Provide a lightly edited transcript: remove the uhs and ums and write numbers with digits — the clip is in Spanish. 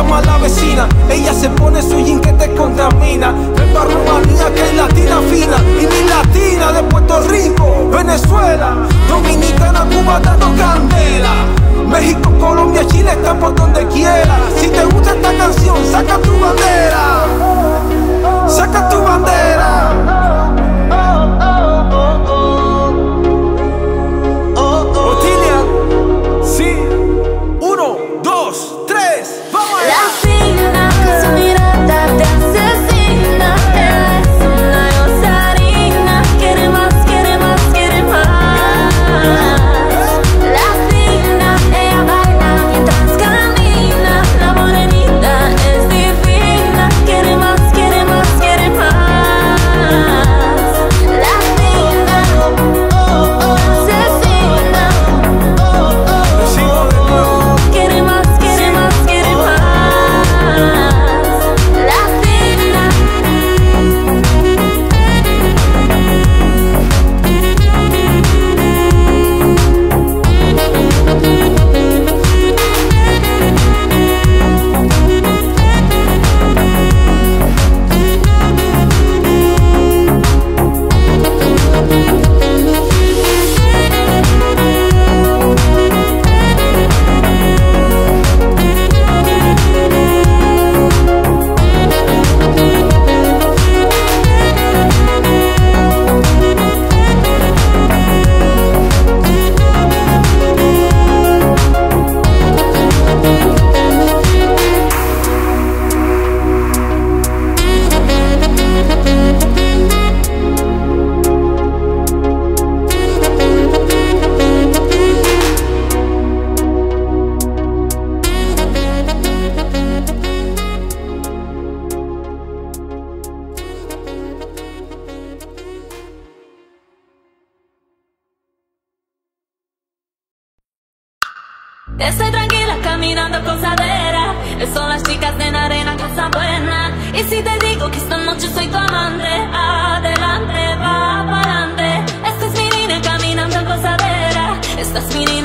toma la vecina. Ella se pone su jean que te contamina. Vengo a Rumanía que es latina fina. Y mi latina de Puerto Rico, Venezuela, Dominicana, Cuba dando candela. México, Colombia, Chile están por donde quiera. Si te gusta esta canción, saca tu bandera. Saca tu bandera. Otilia, sí. 1, 2, 3, vamos allá. La fina, su mirada te asesina. Ella es una rosarina. Quiere más, quiere más, quiere más. La fina, ella baila mientras camina. La morenita es divina. Quiere más, quiere más, quiere más. La fina, asesina. Decimos de nuevo. Quiere más, quiere más, quiere más. La fina. Estoy tranquila caminando posadera. Son las chicas de la arena que están buenas. Y si te digo que esta noche soy tu amante, adelante, va para adelante. Esta es mi niña caminando posadera. Esta es mi niña